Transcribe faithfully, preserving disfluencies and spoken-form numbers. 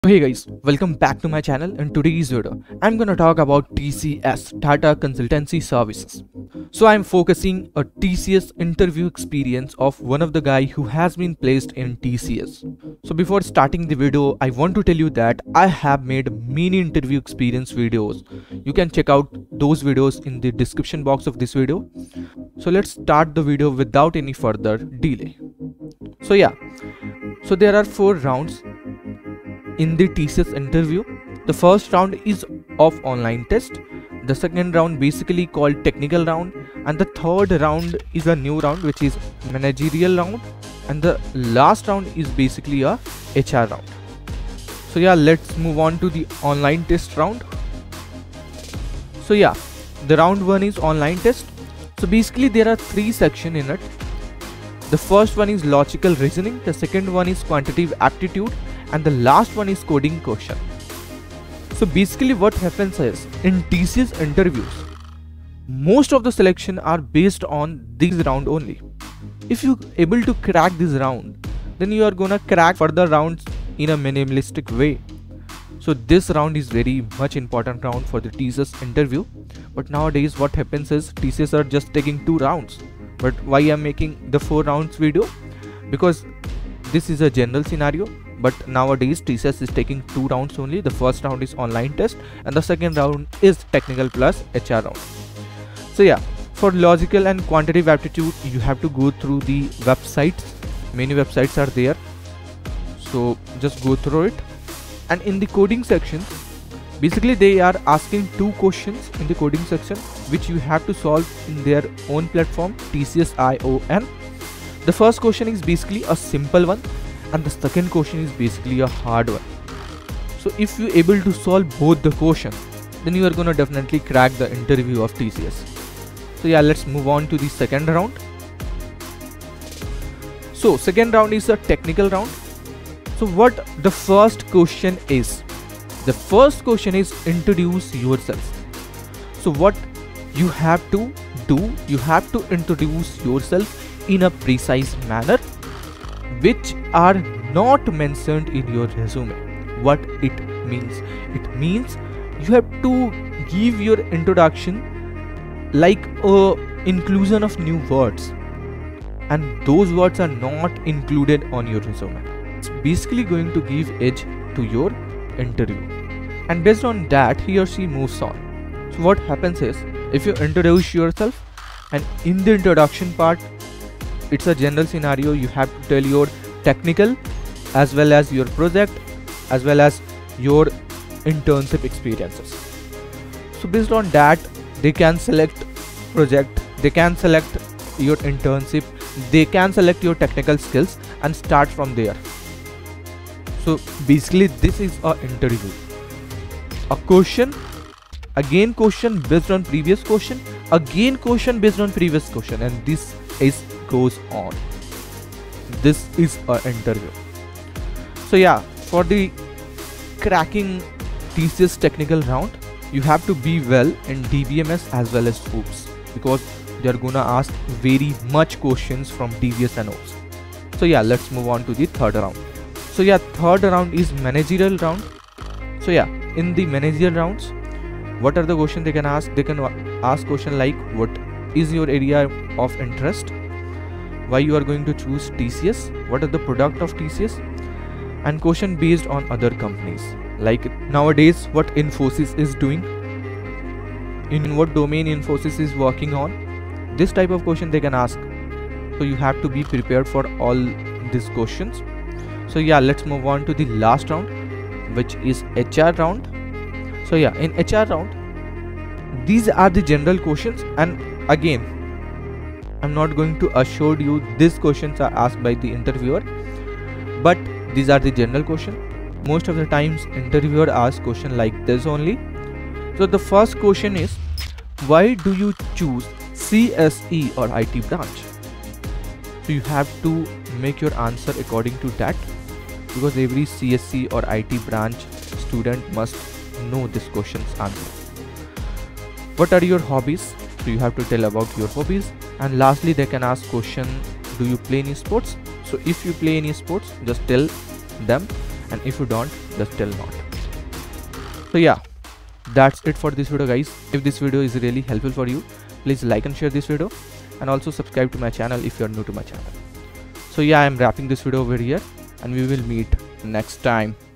Hey guys, welcome back to my channel. In today's video, I'm gonna talk about T C S, Tata Consultancy Services. So I'm focusing a T C S interview experience of one of the guy who has been placed in T C S. So before starting the video, I want to tell you that I have made many interview experience videos. You can check out those videos in the description box of this video. So let's start the video without any further delay. So yeah, so there are four rounds in the T C S interview. The first round is of online test, the second round basically called technical round, and the third round is a new round which is managerial round, and the last round is basically a H R round. So yeah, let's move on to the online test round. So yeah, the round one is online test. So basically there are three sections in it. The first one is logical reasoning, the second one is quantitative aptitude, and the last one is coding question. So basically what happens is, in T C S interviews, most of the selection are based on this round only. If you able to crack this round, then you are gonna crack further rounds in a minimalistic way. So this round is very much important round for the T C S interview. But nowadays what happens is, T C S are just taking two rounds. But why I'm making the four rounds video? Because this is a general scenario. But nowadays T C S is taking two rounds only. The first round is online test and the second round is technical plus H R round. So yeah, for logical and quantitative aptitude, you have to go through the websites. Many websites are there, so just go through it. And in the coding section, basically they are asking two questions in the coding section which you have to solve in their own platform, T C S I O N. The first question is basically a simple one, and the second question is basically a hard one. So if you able to solve both the questions, then you are gonna definitely crack the interview of T C S. So yeah, let's move on to the second round. So second round is a technical round. So what the first question is? The first question is introduce yourself. So what you have to do, you have to introduce yourself in a precise manner, which are not mentioned in your resume. What it means? It means you have to give your introduction like a inclusion of new words, and those words are not included on your resume. It's basically going to give edge to your interview, and based on that he or she moves on. So what happens is, if you introduce yourself, and in the introduction part, it's a general scenario, you have to tell your technical as well as your project as well as your internship experiences. So based on that, they can select project, they can select your internship, they can select your technical skills and start from there. So basically this is a interview. A question, again question based on previous question, again question based on previous question, and this is goes on. This is an interview. So yeah, for the cracking T C S technical round, you have to be well in D B M S as well as O O P S, because they are gonna ask very much questions from D B S and O O P S. So yeah, let's move on to the third round. So yeah, third round is managerial round. So yeah, in the managerial rounds, what are the questions they can ask? They can ask question like, what is your area of interest? Why you are going to choose T C S? What are the product of T C S? And question based on other companies, like nowadays what Infosys is doing, in what domain Infosys is working on. This type of question they can ask. So you have to be prepared for all these questions. So yeah, let's move on to the last round, which is H R round. So yeah, in H R round, these are the general questions, and again, I'm not going to assure you these questions are asked by the interviewer, but these are the general questions. Most of the times interviewer asks question like this only. So the first question is, why do you choose C S E or I T branch? So you have to make your answer according to that, because every C S E or I T branch student must know this question's answer. What are your hobbies? So you have to tell about your hobbies. And lastly, they can ask question, do you play any sports? So if you play any sports, just tell them. and if you don't, just tell not. So yeah, that's it for this video guys. If this video is really helpful for you, please like and share this video, and also subscribe to my channel if you are new to my channel. So yeah, I am wrapping this video over here, and we will meet next time.